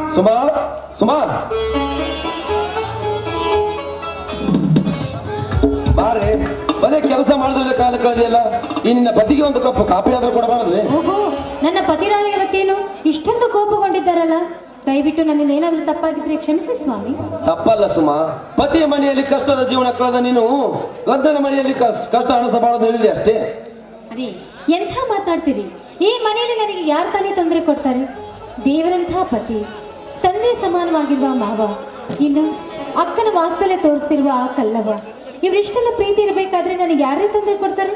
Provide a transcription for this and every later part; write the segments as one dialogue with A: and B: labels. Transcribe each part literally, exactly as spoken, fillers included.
A: ಸುಮಾ ಸುಮಾ ಬಾರೆ ಬರೀ ಕೆಲಸ ಮಾಡಿದ್ರೆ ಕಾಲ ಕಳೆದಿಲ್ಲ ಈ ನಿನ್ನ ಪತಿಗೆ ಒಂದು ಕಪ್ಪು ಕಾಪಿ ಆದ್ರೂ ಕೊಡಬಾರದು.
B: ಓಹೋ, ನನ್ನ ಪತಿರಾಯ ಇವತ್ತೇನು ಇಷ್ಟೊಂದು ಕೋಪಗೊಂಡಿದ್ದಾರಲ್ಲ? ದಯವಿಟ್ಟು ನನ್ನಿಂದ ಏನಾದ್ರೂ ತಪ್ಪಾಗಿದ್ರೆ ಕ್ಷಮಿಸಿ ಸ್ವಾಮಿ.
A: ತಪ್ಪಲ್ಲ ಸುಮಾ, ಪತಿಯ ಮನೆಯಲ್ಲಿ ಕಷ್ಟದ ಜೀವನ ಕಳೆದ ನೀನು ಗದ್ದನ ಮನೆಯಲ್ಲಿ ಕಷ್ಟ ಅನಿಸಬಾರದು ಹೇಳಿದೆ ಅಷ್ಟೇ.
B: ಅರೇ, ಎಂಥ ಮಾತಾಡ್ತೀರಿ? ಈ ಮನೆಯಲ್ಲಿ ನನಗೆ ಯಾರು ತಾನೇ ತೊಂದರೆ ಕೊಡ್ತಾರೆ? ದೇವರಂಥ ಪತಿ, ತಂದೆ ಸಮಾನವಾಗಿರುವ ಮಾವ, ಇನ್ನು ಅಕ್ಕನ ವಾತ್ಸಲ್ಯ ತೋರಿಸ್ತಿರುವ ಆ ಕಲ್ಲವ, ಇವರಿಷ್ಟೆಲ್ಲ ಪ್ರೀತಿ ಇರಬೇಕಾದ್ರೆ ನನಗೆ ಯಾರೇ ತೊಂದರೆ ಕೊಡ್ತಾರೆ?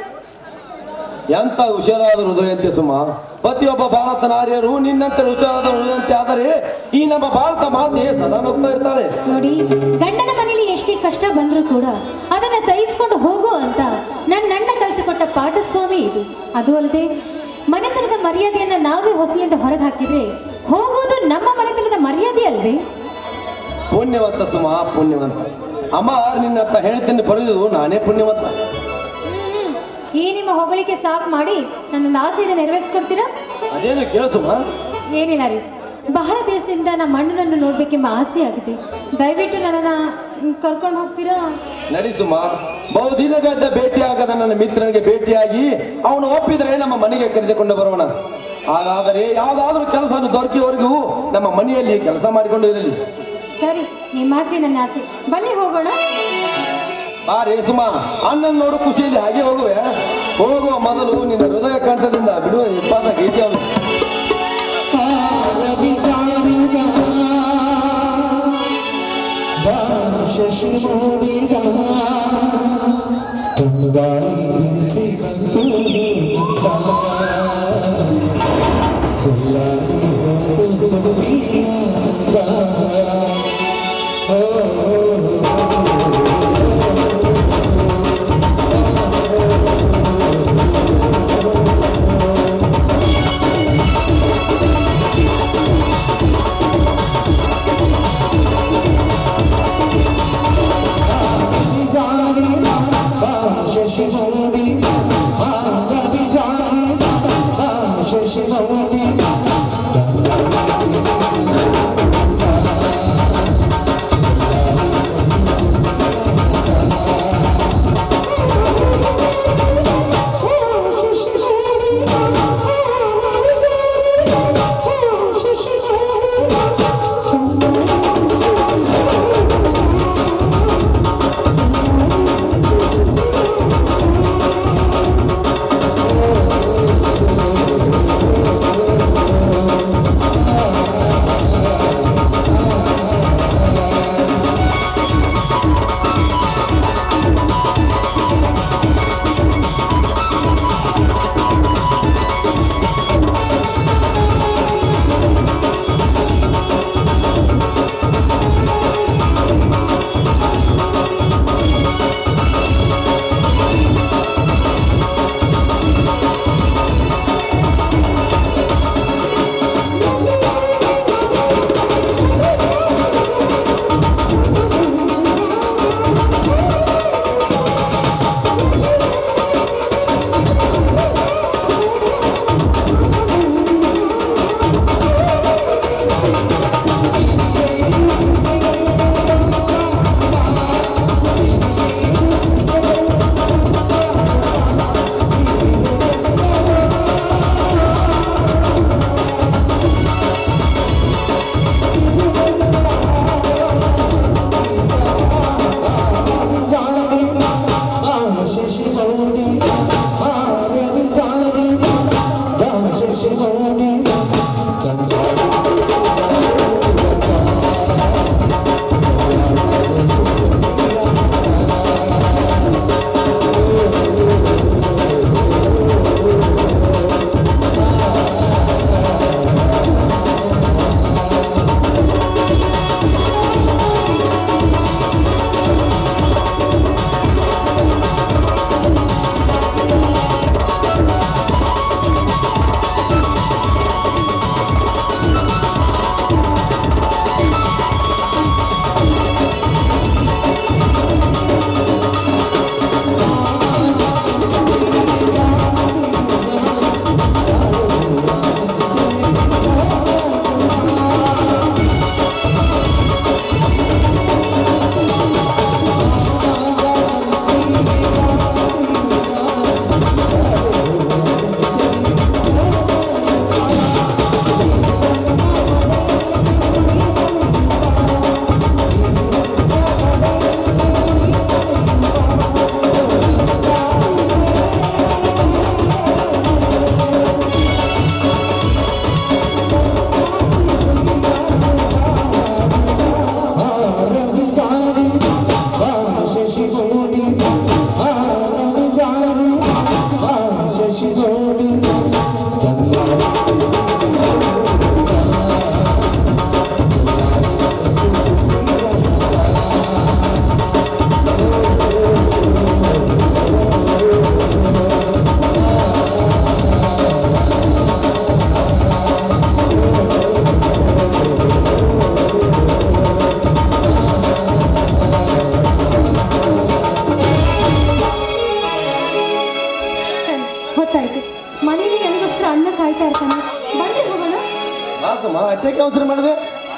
A: ಎಂತ ಹುಷಾರಾದ ಹೃದಯಂತೆ ಸುಮಾ. ಪ್ರತಿಯೊಬ್ಬ ಭಾರತ ನಾರಿಯರು ನಿನ್ನಂತೆ ಹುಷಾರಾದ ಹೃದಯಂತೆ ಆದರೆ ಈ ನಮ್ಮ ಭಾರತ ಮಾತೆ ಸದಾ ಹೋಗ್ತಾ ಇರ್ತಾಳೆ.
B: ನೋಡಿ, ಗಂಡನ ಮನೆಯಲ್ಲಿ ಎಷ್ಟೇ ಕಷ್ಟ ಬಂದರೂ ಕೂಡ ಅದನ್ನ ಸಹಿಸ್ಕೊಂಡು ಹೋಗು ಅಂತ ನನ್ನ ಅಣ್ಣ ಕಲಿಸಿಕೊಟ್ಟ ಪಾಠ ಸ್ವಾಮಿ ಇದು. ಅದು ಅಲ್ಲದೆ ಮನೆತನದ ಮರ್ಯಾದೆಯನ್ನ ನಾವೇ ಹೊಸಲಿಂದ ಹೊರಗೆ ಹಾಕಿದ್ರೆ ಹೋಗೋದು ನಮ್ಮ ಮನೆತನದ ಮರ್ಯಾದೆ ಅಲ್ವೇ?
A: ಪುಣ್ಯವಂತ ಸುಮಾ, ಪುಣ್ಯವಂತ. ಅಮ್ಮ ನಿನ್ನಂತ ಹೇಳ್ತೀನಿ ಬರೆದು ನಾನೇ ಪುಣ್ಯವಂತ.
B: ಈ ನಿಮ್ಮ ಹೊಗಳಿಕೆ ಸಾಕು ಮಾಡಿ ನನ್ನ ಆಸೆಯನ್ನು ನೆರವೇರಿಸ್ಕೊಡ್ತೀರಾ?
A: ಅದೇನು ಕೇಳು ಸುಮಾ.
B: ಏನಿಲ್ಲ ರೀ, ಬಹಳ ದಿವಸದಿಂದ ನಮ್ಮ ಅಣ್ಣನನ್ನು ನೋಡ್ಬೇಕೆಂಬ ಆಸೆ ಆಗಿದೆ. ದಯವಿಟ್ಟು ನನ್ನನ್ನ ಕರ್ಕೊಂಡು ಹೋಗ್ತೀರಾ?
A: ನಡಿ ಸುಮಾ, ಬಹುದಿನಗಳಿಂದ ಭೇಟಿಯಾಗದ ನನ್ನ ಮಿತ್ರನಿಗೆ ಭೇಟಿಯಾಗಿ ಅವನು ಒಪ್ಪಿದರೆ ನಮ್ಮ ಮನೆಗೆ ಕರೆದುಕೊಂಡು ಬರೋಣ. ಹಾಗಾದರೆ ಯಾವುದಾದ್ರೂ ಕೆಲಸವನ್ನು ದೊರಕಿವರೆಗೂ ನಮ್ಮ ಮನೆಯಲ್ಲಿ ಕೆಲಸ ಮಾಡಿಕೊಂಡು ಇರಲಿ.
B: ಸರಿ, ನಿಮ್ಮ ಆಸೆ ನನ್ನ ಆಸೆ. ಬನ್ನಿ ಹೋಗೋಣ.
A: ಬಾ ರೇ ಸುಮಾ, ಅಣ್ಣನ ನೋಡು ಖುಷಿಯಲ್ಲಿ ಹಾಗೆ ಹೋಗುವೆ. ಹೋಗುವ ಮೊದಲು ನಿನ್ನ ಹೃದಯ ಕಂಠದಿಂದ ಬಿಡುವ ಇಪ್ಪಾದ ಗೀತೆ ಅವನು.
C: Ah
A: ತಮ್ಮ ಅಷ್ಟೇ ಅವಸರ ಮಾಡಿದೆ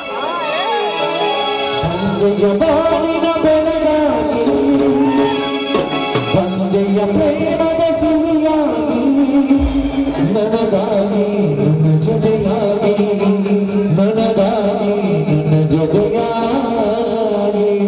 C: ತಂದೆಯ ಪ್ರೇಮದ ಸಿಹಿಯಾಗಿ ನನಗಾಗಿ ನನ್ನ ಜೊತೆಯಾಗಿ ನನಗಾಗಿ ನನ್ನ ಜೊತೆಯಾಗಿ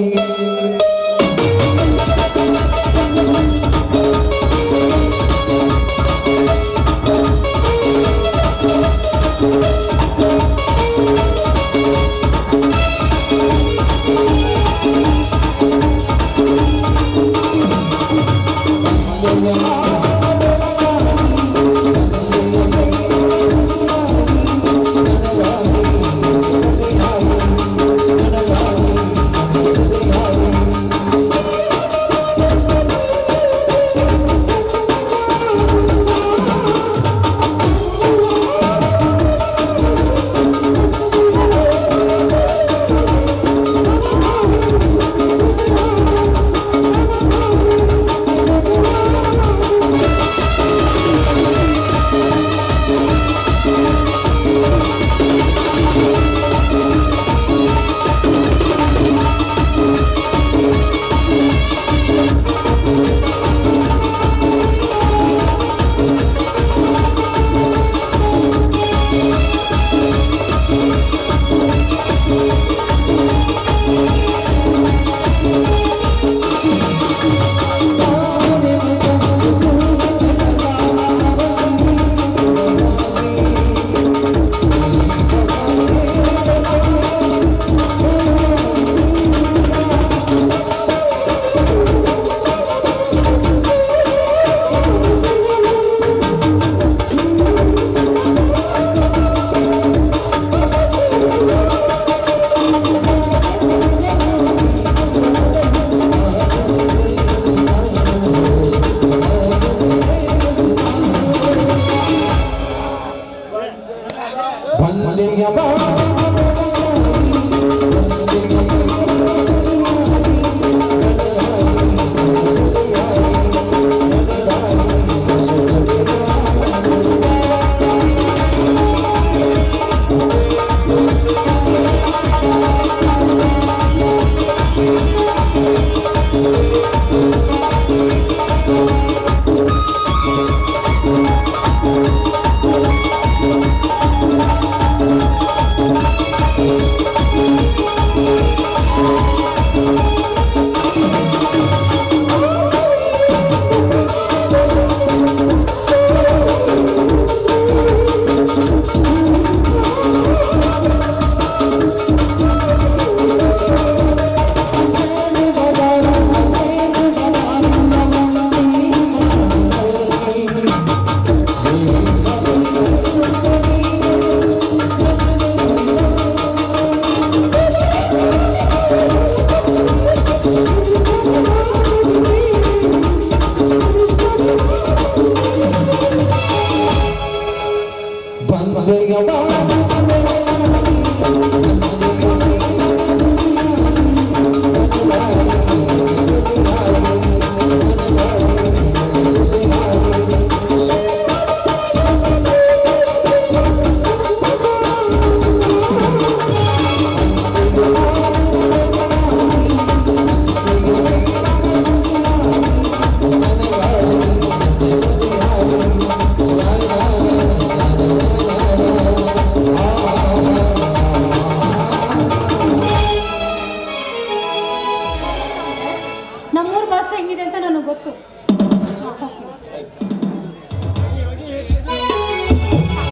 B: ನಮ್ಮೂರ್ ಭಾಷೆ ಹೆಂಗಿದೆ ಅಂತ ನನಗೆ ಗೊತ್ತು.